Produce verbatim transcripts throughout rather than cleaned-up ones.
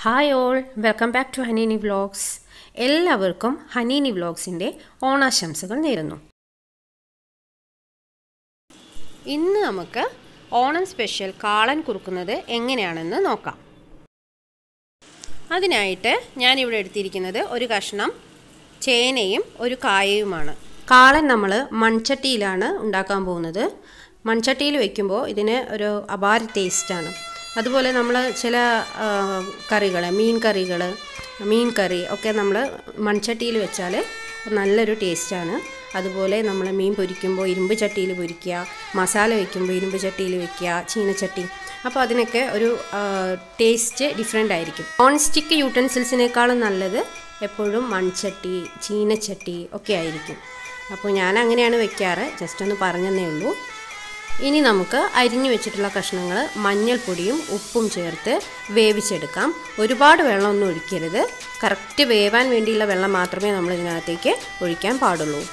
Hi all, welcome back to Haneeni Vlogs. എല്ലാവർക്കും ഹനീനി വ്ലോഗ്സിൻ്റെ ഓണാശംസകൾ നേരുന്നു. ഇന്ന് നമുക്ക് ഓണം സ്പെഷ്യൽ കാളൻ കുറുക്കുന്നത് എങ്ങനെയാണെന്ന് നോക്കാം. അതിനായിട്ട് ഞാൻ ഇവിടെ എടുത്തിരിക്കുന്നത് ഒരു കഷ്ണം ചേനയും ഒരു കായയുമാണ്. കാളൻ നമ്മൾ മൺചട്ടിയിലാണ് ഉണ്ടാക്കാൻ പോകുന്നത്. മൺചട്ടിയിൽ വെക്കുമ്പോൾ ഇതിന് ഒരു അപാര ടേസ്റ്റാണ്. അതുപോലെ നമ്മൾ ചില കറികൾ മീൻ കറികൾ മീൻ കറി ഒക്കെ നമ്മൾ മൺചട്ടിയിൽ വെച്ചാൽ നല്ലൊരു ടേസ്റ്റാണ്. അതുപോലെ നമ്മൾ മീൻ പൊരിക്കുമ്പോൾ ഇരുമ്പ് ചട്ടിയിൽ പൊരിക്കുക, മസാല വയ്ക്കുമ്പോൾ ഇരുമ്പ് ചട്ടിയിൽ വയ്ക്കുക, ചീനച്ചട്ടി. അപ്പോൾ അതിനൊക്കെ ഒരു ടേസ്റ്റ് ഡിഫറെൻ്റ് ആയിരിക്കും. നോൺ സ്റ്റിക്ക് യൂട്ടൻസിൽസിനേക്കാളും നല്ലത് എപ്പോഴും മൺചട്ടി, ചീനച്ചട്ടി ഒക്കെ ആയിരിക്കും. അപ്പോൾ ഞാൻ അങ്ങനെയാണ് വെക്കാറ്. ജസ്റ്റ് ഒന്ന് പറഞ്ഞതേ ഉള്ളൂ. ഇനി നമുക്ക് അരിഞ്ഞു വെച്ചിട്ടുള്ള കഷ്ണങ്ങൾ മഞ്ഞൾപ്പൊടിയും ഉപ്പും ചേർത്ത് വേവിച്ചെടുക്കാം. ഒരുപാട് വെള്ളമൊന്നും ഒഴിക്കരുത്. കറക്റ്റ് വേവാൻ വേണ്ടിയുള്ള വെള്ളം മാത്രമേ നമ്മൾ ഇതിനകത്തേക്ക് ഒഴിക്കാൻ പാടുള്ളൂ.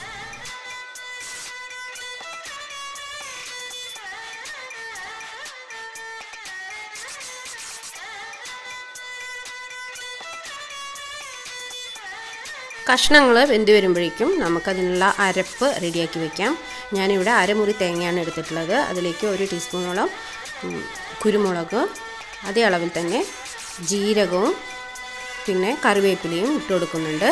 കഷ്ണങ്ങൾ വെന്ത് വരുമ്പോഴേക്കും നമുക്കതിനുള്ള അരപ്പ് റെഡിയാക്കി വെക്കാം. ഞാനിവിടെ അരമുറി തേങ്ങയാണ് എടുത്തിട്ടുള്ളത്. അതിലേക്ക് ഒരു ടീസ്പൂണോളം കുരുമുളക്, അതേ അളവിൽ തന്നെ ജീരകവും പിന്നെ കറിവേപ്പിലയും ഇട്ട് കൊടുക്കുന്നുണ്ട്.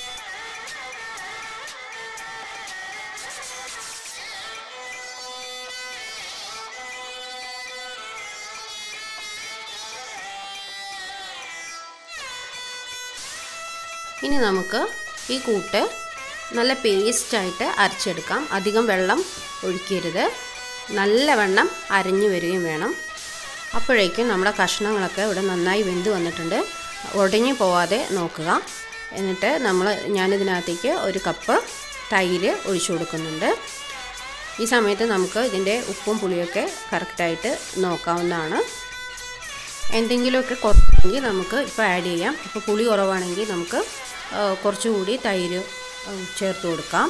ഇനി നമുക്ക് ഈ കൂട്ട് നല്ല പേസ്റ്റായിട്ട് അരച്ചെടുക്കാം. അധികം വെള്ളം ഒഴിക്കരുത്. നല്ലവണ്ണം അരഞ്ഞു വരികയും വേണം. അപ്പോഴേക്കും നമ്മുടെ കഷ്ണങ്ങളൊക്കെ ഇവിടെ നന്നായി വെന്ത് വന്നിട്ടുണ്ട്. ഉടഞ്ഞു പോവാതെ നോക്കുക. എന്നിട്ട് നമ്മൾ ഞാനിതിനകത്തേക്ക് ഒരു കപ്പ് തൈര് ഒഴിച്ചു കൊടുക്കുന്നുണ്ട്. ഈ സമയത്ത് നമുക്ക് ഇതിൻ്റെ ഉപ്പും പുളിയൊക്കെ കറക്റ്റായിട്ട് നോക്കാവുന്നതാണ്. എന്തെങ്കിലുമൊക്കെ കുറവാണെങ്കിൽ നമുക്ക് ഇപ്പോൾ ആഡ് ചെയ്യാം. ഇപ്പോൾ പുളി കുറവാണെങ്കിൽ നമുക്ക് കുറച്ചുകൂടി തൈര് ചേർത്ത് കൊടുക്കാം.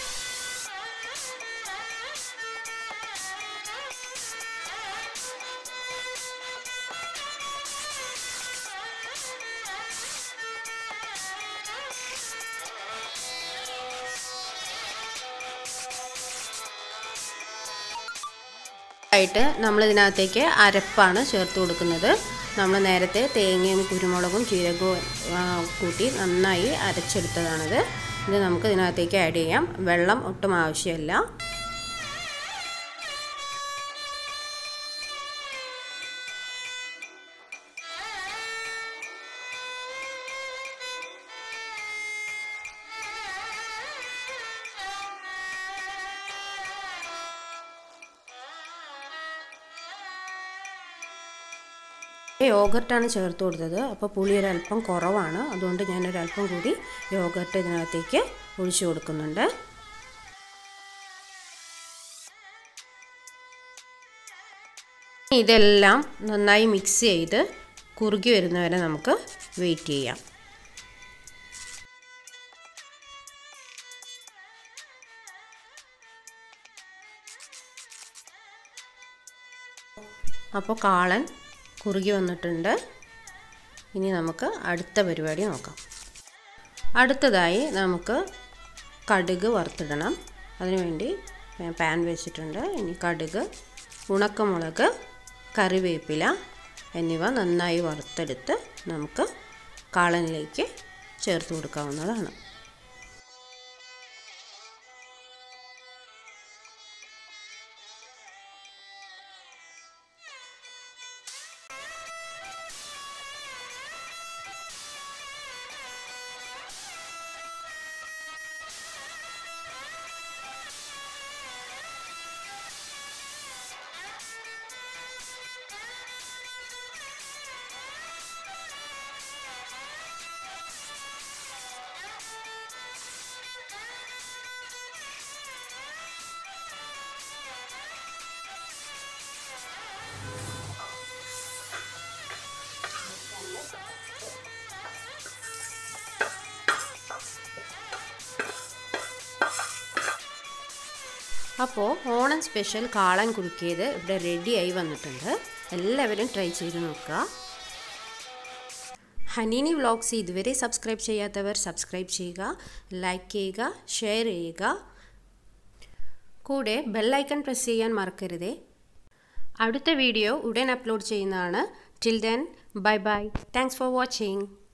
ആയിട്ട് നമ്മളിതിനകത്തേക്ക് അരപ്പാണ് ചേർത്ത് കൊടുക്കുന്നത്. നമ്മൾ നേരത്തെ തേങ്ങയും കുരുമുളകും ജീരകവും കൂട്ടി നന്നായി അരച്ചെടുത്തതാണിത്. ഇത് നമുക്ക് ഇതിനകത്തേക്ക് ആഡ് ചെയ്യാം. വെള്ളം ഒട്ടും ആവശ്യമില്ല. യോഗർട്ടാണ് ചേർത്ത് കൊടുത്തത്. അപ്പോൾ പുളി ഒരല്പം കുറവാണ്. അതുകൊണ്ട് ഞാനൊരല്പം കൂടി യോഗർട്ട് ഇതിനകത്തേക്ക് ഒഴിച്ചു കൊടുക്കുന്നുണ്ട്. ഇതെല്ലാം നന്നായി മിക്സ് ചെയ്ത് കുറുകി വരുന്നവരെ നമുക്ക് വെയിറ്റ് ചെയ്യാം. അപ്പോൾ കാളൻ കുറുകി വന്നിട്ടുണ്ട്. ഇനി നമുക്ക് അടുത്ത പരിപാടി നോക്കാം. അടുത്തതായി നമുക്ക് കടുക് വറുത്തിടണം. അതിനുവേണ്ടി പാൻ വെച്ചിട്ടുണ്ട്. ഇനി കടുക്, ഉണക്കമുളക്, കറിവേപ്പില എന്നിവ നന്നായി വറുത്തെടുത്ത് നമുക്ക് കാളനിലേക്ക് ചേർത്ത് കൊടുക്കാവുന്നതാണ്. അപ്പോൾ ഓണം സ്പെഷ്യൽ കാളൻ കുറുക്കിയത് ഇവിടെ റെഡിയായി വന്നിട്ടുണ്ട്. എല്ലാവരും ട്രൈ ചെയ്ത് നോക്കുക. ഹനീനി വ്ളോഗ്സ് ഇതുവരെ സബ്സ്ക്രൈബ് ചെയ്യാത്തവർ സബ്സ്ക്രൈബ് ചെയ്യുക, ലൈക്ക് ചെയ്യുക, ഷെയർ ചെയ്യുക. കൂടെ ബെൽ ഐക്കൺ പ്രസ് ചെയ്യാൻ മറക്കരുതേ. അടുത്ത വീഡിയോ ഉടൻ അപ്ലോഡ് ചെയ്യുന്നതാണ്. Till then, bye bye. Thanks for watching.